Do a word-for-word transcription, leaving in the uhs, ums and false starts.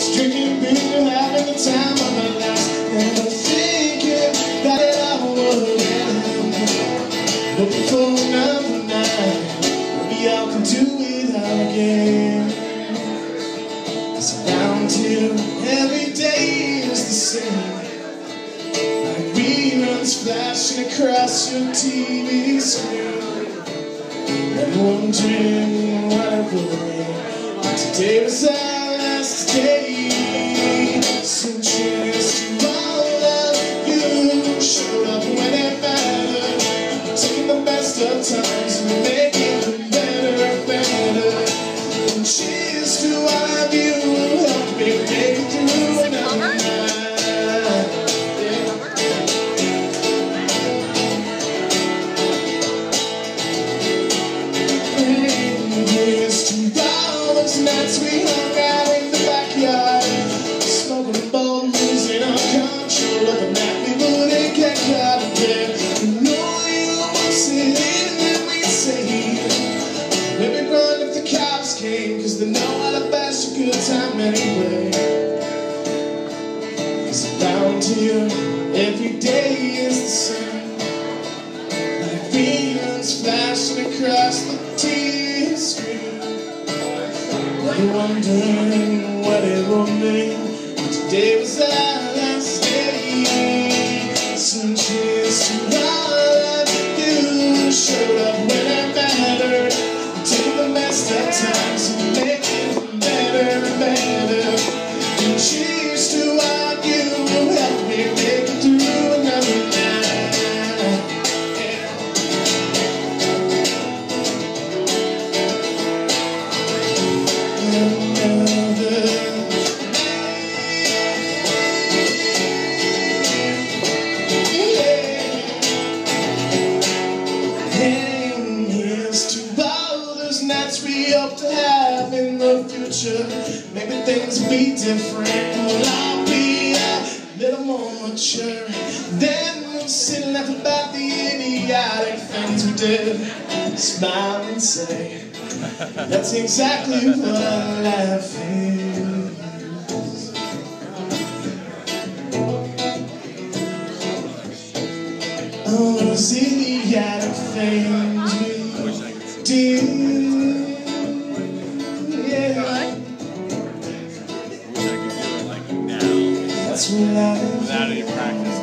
drinking beer, having the time of my life, and thinking that it all would end. But before another night, we all can do it all again. It's around here, every day is the same, like reruns flashing across your T V screen, and wondering what it will be. Today was our last day. So cheers to all of you. Showed up when it mattered, taking the best of times and making them better and better. And cheers to all of you who helped me make it through another night. Nights we hung out in the backyard, smoking bowls in our control of the night we wouldn't get caught again. We know you won't sit in when we say we'd run if the cops came, cause they know how to bash a good time anyway. Cause around here every day is the same, like reruns flashing across the T V screen. I'm wondering what it will mean. Today was our last day. So cheers to all of you. Showed up when it mattered, take the best of times and make it better and better. And cheers to all of you who helped me make it through another night. Nights we hope to have in the future. Maybe things will be different. Well, I'll be a little more mature. Then we'll sit and laugh about the idiotic things we did. Smile and say, that's exactly what life is. All those idiotic things we did. That's what life is. Without any practice.